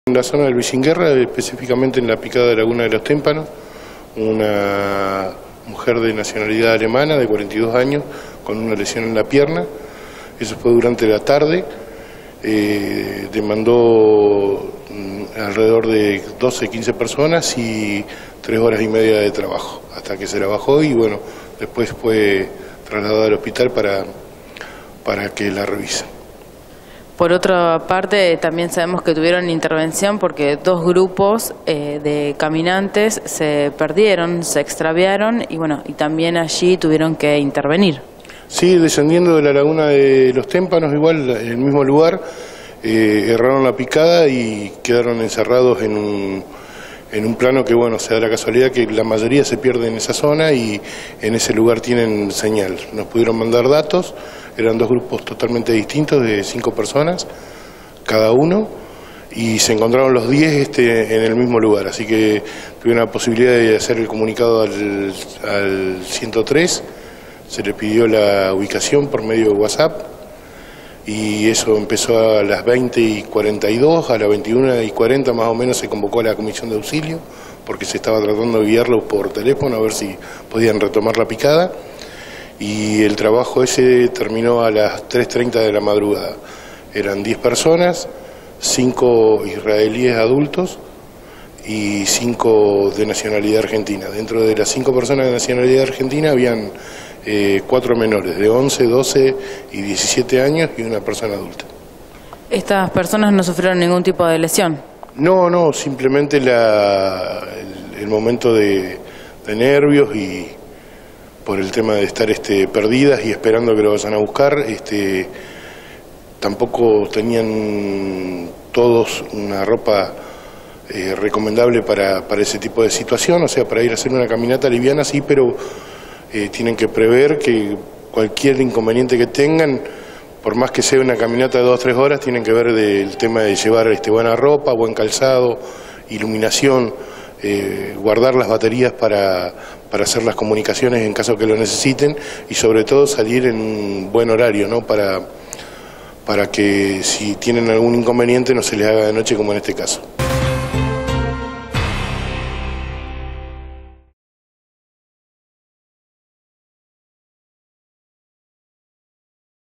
En la zona del Vicinguerra, específicamente en la picada de Laguna de los Témpanos, una mujer de nacionalidad alemana de 42 años con una lesión en la pierna. Eso fue durante la tarde. Demandó alrededor de 12-15 personas y 3 horas y media de trabajo, hasta que se la bajó y bueno, después fue trasladada al hospital para que la revisen. Por otra parte, también sabemos que tuvieron intervención porque 2 grupos de caminantes se perdieron, se extraviaron y bueno, y también allí tuvieron que intervenir. Sí, descendiendo de la Laguna de los Témpanos, igual en el mismo lugar, erraron la picada y quedaron encerrados en un plano que, bueno, se da la casualidad que la mayoría se pierde en esa zona y en ese lugar tienen señal. Nos pudieron mandar datos, eran 2 grupos totalmente distintos de 5 personas cada uno y se encontraron los 10 en el mismo lugar, así que tuvieron la posibilidad de hacer el comunicado al 103, se le pidió la ubicación por medio de WhatsApp y eso empezó a las 20:42, a las 21:40 más o menos se convocó a la comisión de auxilio porque se estaba tratando de guiarlos por teléfono a ver si podían retomar la picada y el trabajo ese terminó a las 3:30 de la madrugada. Eran 10 personas, 5 israelíes adultos y 5 de nacionalidad argentina. Dentro de las 5 personas de nacionalidad argentina habían 4 menores de 11, 12 y 17 años y una persona adulta. ¿Estas personas no sufrieron ningún tipo de lesión? No, simplemente el momento de nervios y por el tema de estar perdidas y esperando que lo vayan a buscar, tampoco tenían todos una ropa recomendable para ese tipo de situación, o sea, para ir a hacer una caminata liviana sí, pero tienen que prever que cualquier inconveniente que tengan, por más que sea una caminata de 2 o 3 horas, tienen que ver el tema de llevar buena ropa, buen calzado, iluminación, guardar las baterías para hacer las comunicaciones en caso que lo necesiten y sobre todo salir en un buen horario, ¿no? Para que si tienen algún inconveniente no se les haga de noche como en este caso.